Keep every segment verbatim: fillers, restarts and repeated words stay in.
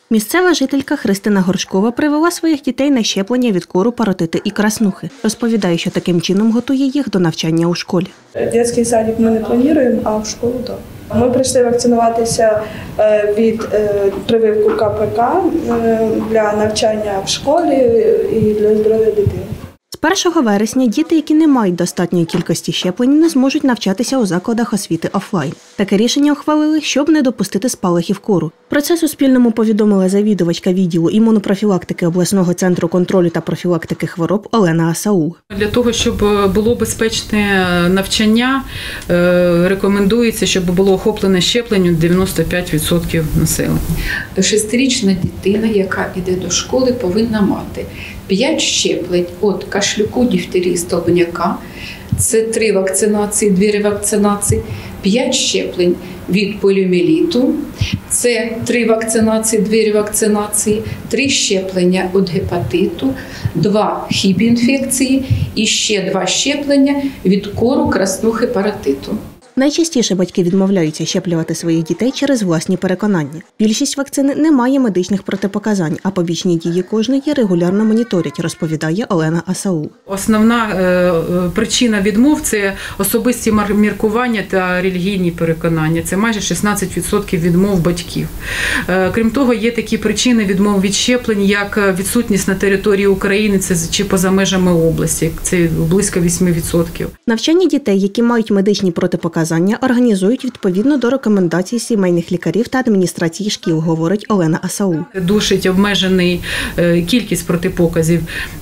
Місцева жителька Христина Горшкова привела своїх дітей на щеплення від кору, паротити і краснухи. Розповідає, що таким чином готує їх до навчання у школі. Дитячий садик ми не плануємо, а в школу – так. Ми прийшли вакцинуватися від прививку ка пе ка для навчання в школі і для здоров'я дитини. З першого вересня діти, які не мають достатньої кількості щеплень, не зможуть навчатися у закладах освіти офлайн. Таке рішення ухвалили, щоб не допустити спалахів кору. Про це Суспільному повідомила завідувачка відділу імунопрофілактики обласного центру контролю та профілактики хвороб Олена Асаул. Для того, щоб було безпечне навчання, рекомендується, щоб було охоплене щепленням дев'яносто п'ять відсотків населення. Шестирічна дитина, яка йде до школи, повинна мати п'ять щеплень від кашлюку, дифтерії, столбняка, це три вакцинації, дві ревакцинації, п'ять щеплень від поліомієліту, це три вакцинації, дві ревакцинації, три щеплення від гепатиту, два хіб-інфекції і ще два щеплення від кору, краснухи, паротиту. Найчастіше батьки відмовляються щеплювати своїх дітей через власні переконання. Більшість вакцини не має медичних протипоказань, а побічні дії кожної регулярно моніторять, розповідає Олена Асаул. Основна е, причина відмов – це особисті міркування та релігійні переконання. Це майже шістнадцять відсотків відмов батьків. Е, крім того, є такі причини відмов від щеплень, як відсутність на території України це, чи поза межами області. Це близько вісім відсотків. Навчання дітей, які мають медичні протипоказання, організують відповідно до рекомендацій сімейних лікарів та адміністрації шкіл, говорить Олена Асаул. Досить обмежений кількість протипоказів.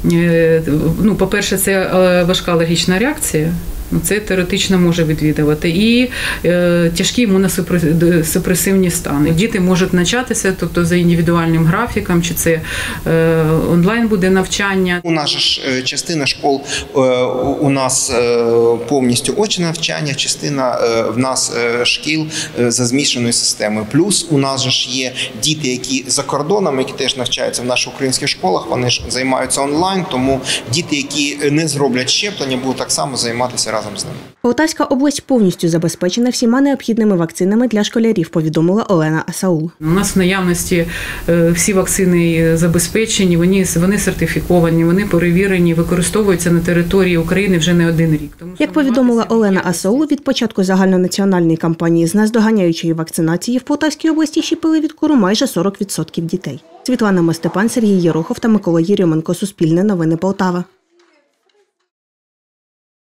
Ну, по-перше, це важка алергічна реакція. Це теоретично може відвідувати. І е, тяжкі імуносупресивні стани. Діти можуть навчатися, тобто за індивідуальним графіком, чи це е, онлайн буде навчання. У нас ж частина школ, е, у нас е, повністю очне навчання, частина е, в нас е, шкіл е, за змішаною системою. Плюс у нас ж є діти, які за кордоном, які теж навчаються в наших українських школах, вони ж займаються онлайн, тому діти, які не зроблять щеплення, будуть так само займатися разом. Полтавська область повністю забезпечена всіма необхідними вакцинами для школярів, повідомила Олена Асаул. У нас в наявності всі вакцини забезпечені, вони, вони сертифіковані, вони перевірені, використовуються на території України вже не один рік. Тому, як повідомила Олена Асаул, від початку загальнонаціональної кампанії з наздоганяючої вакцинації в Полтавській області щепили від кору майже сорок відсотків дітей. Світлана Мостепан, Сергій Єрохов та Микола Єрьоменко. Суспільне новини Полтава.